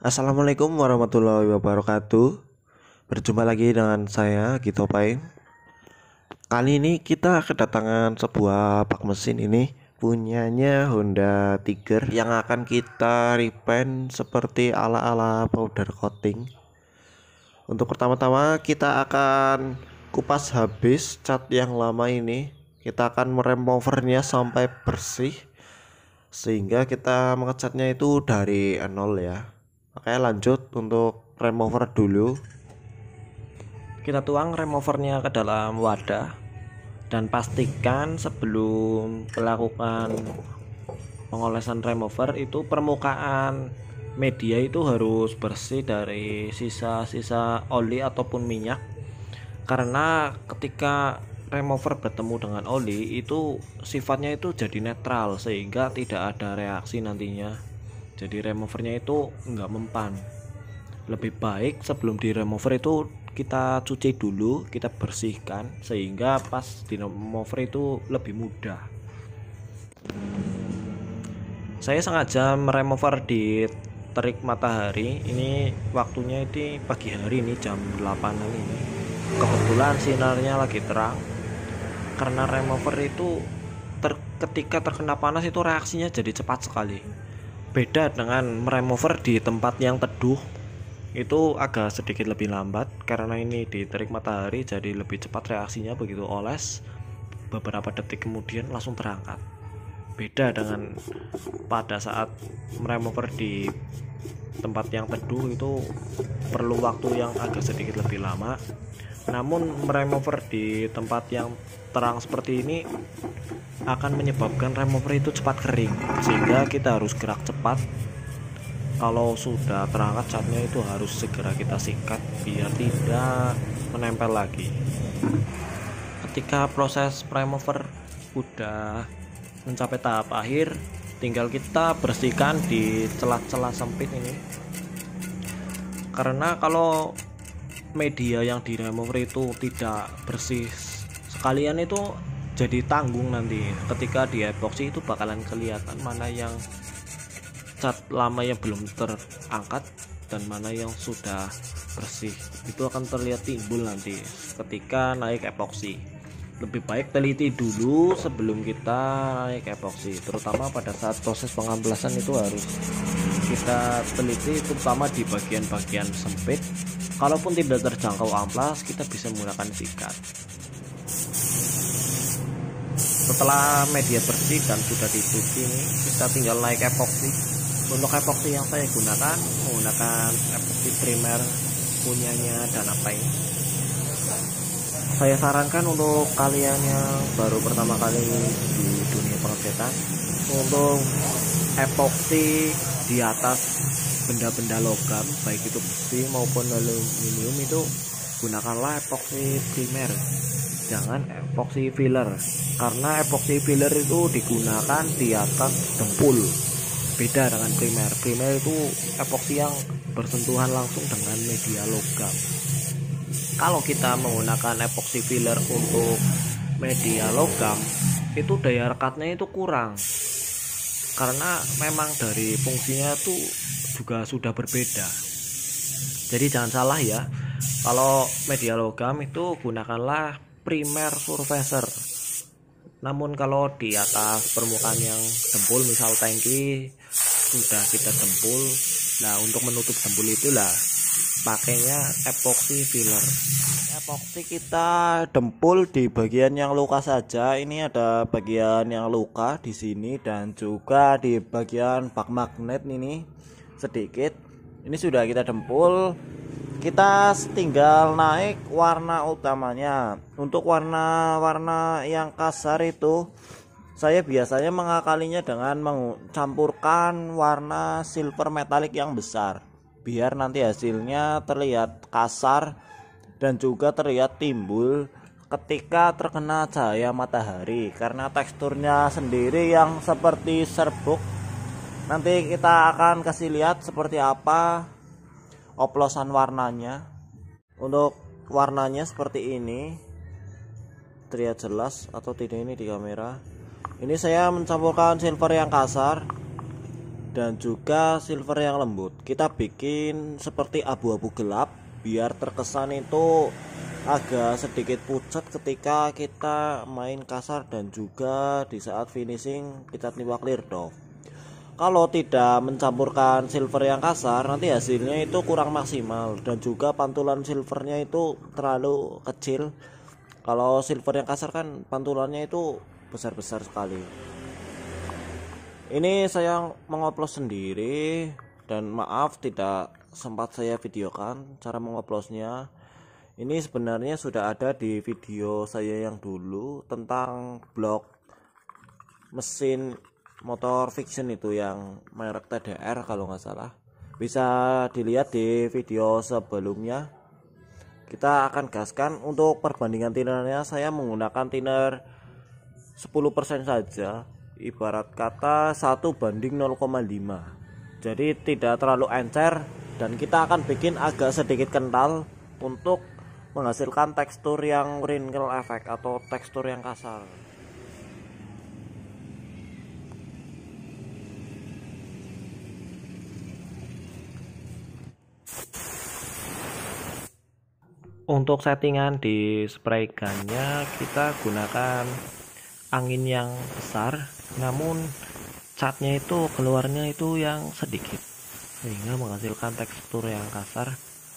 Assalamualaikum warahmatullahi wabarakatuh. Berjumpa lagi dengan saya Gito Pai. Kali ini kita kedatangan sebuah bak mesin ini punyanya Honda Tiger yang akan kita repaint seperti ala-ala powder coating. Untuk pertama-tama kita akan kupas habis cat yang lama ini. Kita akan meremovernya sampai bersih sehingga kita mengecatnya itu dari nol ya. Oke, lanjut untuk remover dulu. Kita tuang removernya ke dalam wadah dan pastikan sebelum melakukan pengolesan remover itu permukaan media itu harus bersih dari sisa-sisa oli ataupun minyak, karena ketika remover bertemu dengan oli itu sifatnya itu jadi netral sehingga tidak ada reaksi nantinya. Jadi removernya itu enggak mempan. Lebih baik sebelum di remover itu kita cuci dulu, kita bersihkan sehingga pas di remover itu lebih mudah. Saya sengaja meremover di terik matahari. Ini waktunya itu pagi hari, ini jam 8-an ini. Kebetulan sinarnya lagi terang. Karena remover itu ketika terkena panas itu reaksinya jadi cepat sekali. Beda dengan meremover di tempat yang teduh, itu agak sedikit lebih lambat karena ini di terik matahari, jadi lebih cepat reaksinya. Begitu oles beberapa detik kemudian langsung terangkat. Beda dengan pada saat meremover di tempat yang teduh, itu perlu waktu yang agak sedikit lebih lama. Namun meremover di tempat yang terang seperti ini akan menyebabkan remover itu cepat kering, sehingga kita harus gerak cepat. Kalau sudah terangkat catnya itu harus segera kita sikat biar tidak menempel lagi. Ketika proses remover udah mencapai tahap akhir, tinggal kita bersihkan di celah-celah sempit ini, karena kalau media yang di remover itu tidak bersih sekalian itu jadi tanggung. Nanti ketika di epoxy itu bakalan kelihatan mana yang cat lama yang belum terangkat dan mana yang sudah bersih. Itu akan terlihat timbul nanti ketika naik epoxy. Lebih baik teliti dulu sebelum kita naik epoxy, terutama pada saat proses pengampelasan itu harus kita teliti, terutama di bagian-bagian sempit. Kalaupun tidak terjangkau amplas, kita bisa menggunakan sikat. Setelah media bersih dan sudah dicuci nih, kita tinggal naik epoxy. Untuk epoxy yang saya gunakan menggunakan epoxy primer punyanya Danapay. Saya sarankan untuk kalian yang baru pertama kali di dunia pengecetan, untuk epoxy di atas benda-benda logam baik itu besi maupun aluminium itu gunakanlah epoxy primer, jangan epoxy filler, karena epoxy filler itu digunakan di atas dempul. Beda dengan primer. Primer itu epoxy yang bersentuhan langsung dengan media logam. Kalau kita menggunakan epoxy filler untuk media logam, itu daya rekatnya itu kurang, karena memang dari fungsinya itu juga sudah berbeda. Jadi jangan salah ya, kalau media logam itu gunakanlah primer surfacer. Namun kalau di atas permukaan yang dempul, misal tangki sudah kita dempul, nah untuk menutup dempul itulah pakainya epoxy filler. Epoxy kita dempul di bagian yang luka saja. Ini ada bagian yang luka di sini dan juga di bagian bak magnet ini sedikit. Ini sudah kita dempul. Kita tinggal naik warna utamanya. Untuk warna-warna yang kasar itu saya biasanya mengakalinya dengan mencampurkan warna silver metalik yang besar, biar nanti hasilnya terlihat kasar dan juga terlihat timbul ketika terkena cahaya matahari, karena teksturnya sendiri yang seperti serbuk. Nanti kita akan kasih lihat seperti apa oplosan warnanya. Untuk warnanya seperti ini, terlihat jelas atau tidak ini di kamera. Ini saya mencampurkan silver yang kasar dan juga silver yang lembut. Kita bikin seperti abu-abu gelap biar terkesan itu agak sedikit pucat ketika kita main kasar, dan juga di saat finishing kita tiba clear doff. Kalau tidak mencampurkan silver yang kasar, nanti hasilnya itu kurang maksimal, dan juga pantulan silvernya itu terlalu kecil. Kalau silver yang kasar kan pantulannya itu besar-besar sekali. Ini saya mengoplos sendiri, dan maaf tidak sempat saya videokan cara mengoplosnya. Ini sebenarnya sudah ada di video saya yang dulu tentang blok mesin motor fiction itu yang merek TDR kalau nggak salah. Bisa dilihat di video sebelumnya. Kita akan gaskan. Untuk perbandingan tinernya saya menggunakan tiner 10% saja, ibarat kata 1:0,5. Jadi tidak terlalu encer, dan kita akan bikin agak sedikit kental untuk menghasilkan tekstur yang wrinkle effect atau tekstur yang kasar. Untuk settingan di spray gunnya kita gunakan angin yang besar, namun catnya itu keluarnya itu yang sedikit, sehingga menghasilkan tekstur yang kasar.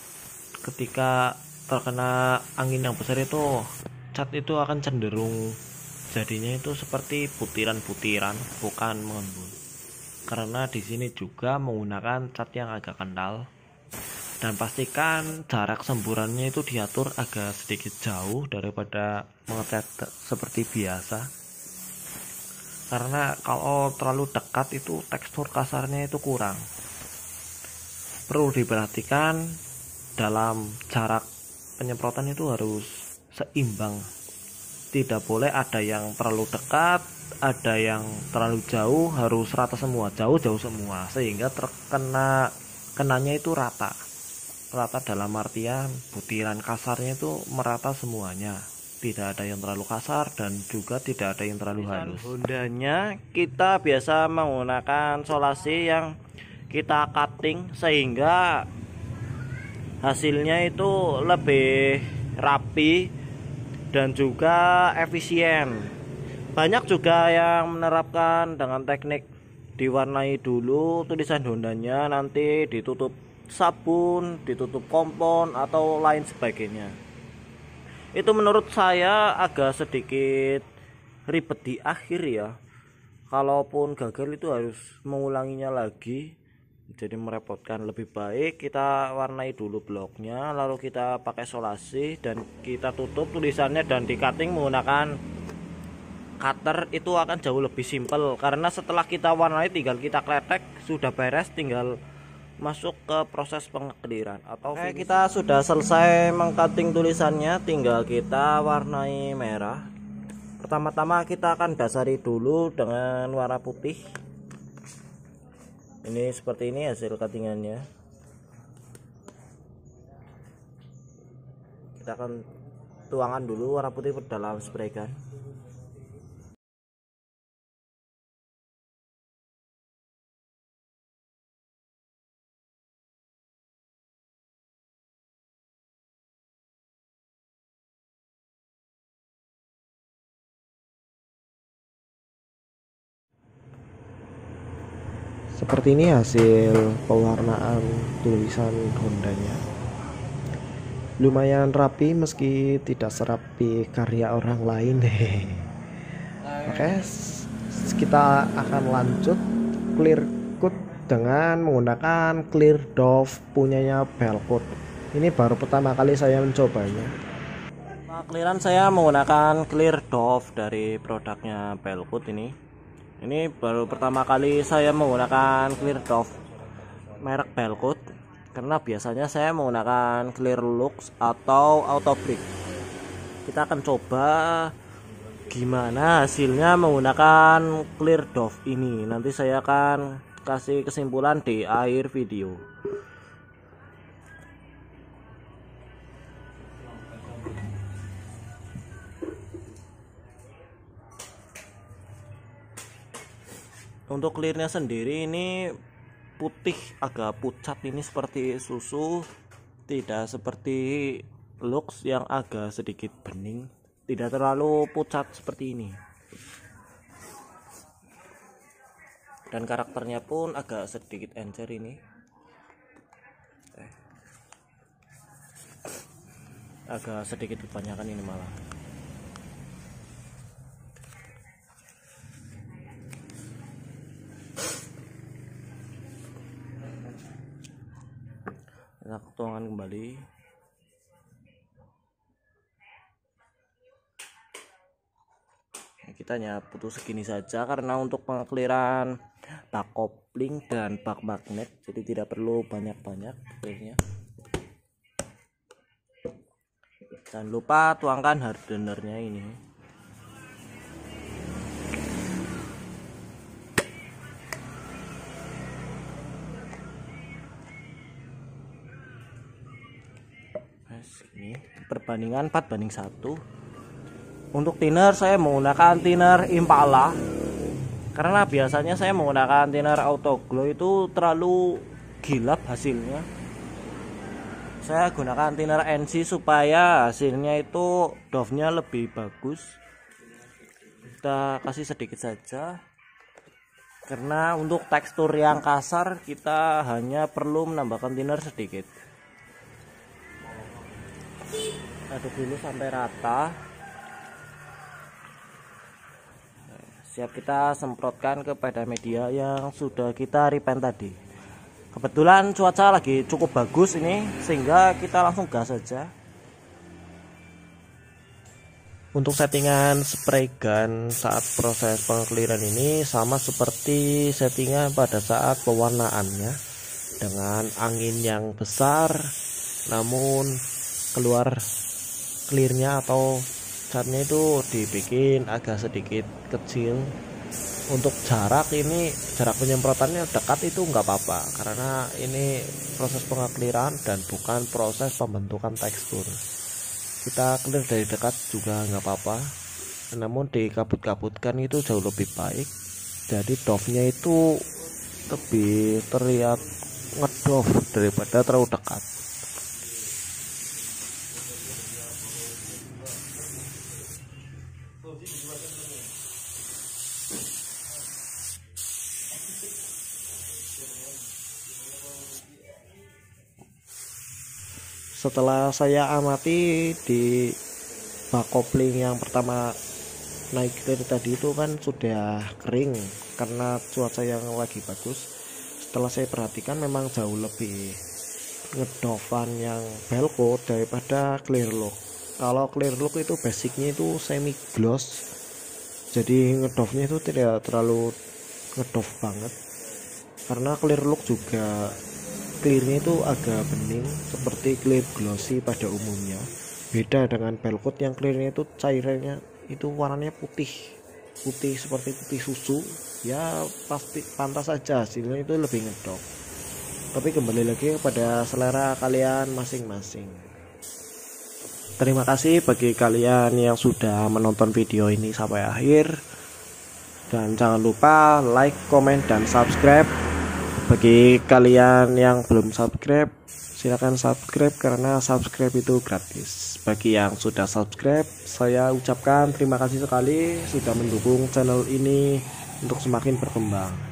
Ketika terkena angin yang besar itu, cat itu akan cenderung jadinya itu seperti butiran-butiran, bukan mengembun. Karena di sini juga menggunakan cat yang agak kental. Dan pastikan jarak semburannya itu diatur agak sedikit jauh daripada mengecat seperti biasa, karena kalau terlalu dekat itu tekstur kasarnya itu kurang. Perlu diperhatikan dalam jarak penyemprotan itu harus seimbang, tidak boleh ada yang terlalu dekat, ada yang terlalu jauh, harus rata semua, jauh-jauh semua, sehingga kenanya itu rata dalam artian butiran kasarnya itu merata semuanya, tidak ada yang terlalu kasar dan juga tidak ada yang terlalu halus. Hondanya kita biasa menggunakan solasi yang kita cutting sehingga hasilnya itu lebih rapi dan juga efisien. Banyak juga yang menerapkan dengan teknik diwarnai dulu tulisan Hondanya, nanti ditutup sabun, ditutup kompon atau lain sebagainya. Itu menurut saya agak sedikit ribet di akhir ya. Kalaupun gagal itu harus mengulanginya lagi, jadi merepotkan. Lebih baik kita warnai dulu bloknya, lalu kita pakai solasi dan kita tutup tulisannya, dan di cutting menggunakan cutter itu akan jauh lebih simpel, karena setelah kita warnai tinggal kita kletek, sudah beres, tinggal masuk ke proses pengekliran atau kita sudah selesai mengcutting tulisannya, tinggal kita warnai merah. Pertama-tama kita akan dasari dulu dengan warna putih. Ini seperti ini hasil cuttingannya. Kita akan tuangkan dulu warna putih ke dalam spray gun. Seperti ini hasil pewarnaan tulisan Hondanya. Lumayan rapi meski tidak serapi karya orang lain. Oke, kita akan lanjut clear coat dengan menggunakan clear doff punyanya Belcoat. Ini baru pertama kali saya mencobanya. Clearan saya menggunakan clear doff dari produknya Belcoat ini. Ini baru pertama kali saya menggunakan clear doff merek Belcoat, karena biasanya saya menggunakan clear lux atau autobrick. Kita akan coba gimana hasilnya menggunakan clear doff ini. Nanti saya akan kasih kesimpulan di akhir video. Untuk clearnya sendiri ini putih, agak pucat, ini seperti susu, tidak seperti Lux yang agak sedikit bening, tidak terlalu pucat seperti ini. Dan karakternya pun agak sedikit encer ini, agak sedikit kebanyakan ini malah. Kita tuangkan kembali. Kita hanya butuh segini saja karena untuk pengekliran bak kopling dan bak magnet, jadi tidak perlu banyak-banyak clearnya. Jangan lupa tuangkan hardenernya ini. Ini perbandingan 4:1. Untuk thinner saya menggunakan thinner Impala, karena biasanya saya menggunakan thinner Autoglow itu terlalu gilap hasilnya. Saya gunakan thinner NC supaya hasilnya itu doff-nya lebih bagus. Kita kasih sedikit saja, karena untuk tekstur yang kasar kita hanya perlu menambahkan thinner sedikit. Aduk dulu sampai rata. Siap kita semprotkan kepada media yang sudah kita repaint tadi. Kebetulan cuaca lagi cukup bagus ini, sehingga kita langsung gas saja. Untuk settingan spray gun saat proses pengekliran ini sama seperti settingan pada saat pewarnaannya, dengan angin yang besar namun keluar clearnya atau catnya itu dibikin agak sedikit kecil. Untuk jarak ini, jarak penyemprotannya dekat itu nggak apa-apa, karena ini proses pengekliran dan bukan proses pembentukan tekstur. Kita clear dari dekat juga nggak apa-apa, namun dikabut-kabutkan itu jauh lebih baik, jadi doff-nya itu lebih terlihat ngedoff daripada terlalu dekat. Setelah saya amati di bak kopling yang pertama naik clear tadi itu kan sudah kering karena cuaca yang lagi bagus. Setelah saya perhatikan memang jauh lebih ngedovan yang Belco daripada clear look. Kalau clear look itu basicnya itu semi gloss, jadi ngedovnya itu tidak terlalu ngedov banget. Karena clear look juga clearnya itu agak bening seperti clear glossy pada umumnya. Beda dengan Belcoat yang clearnya itu cairannya itu warnanya putih seperti putih susu. Ya pasti pantas saja hasilnya itu lebih ngedok. Tapi kembali lagi kepada selera kalian masing-masing. Terima kasih bagi kalian yang sudah menonton video ini sampai akhir, dan jangan lupa like, comment, dan subscribe. Bagi kalian yang belum subscribe, silahkan subscribe karena subscribe itu gratis. Bagi yang sudah subscribe, saya ucapkan terima kasih sekali sudah mendukung channel ini untuk semakin berkembang.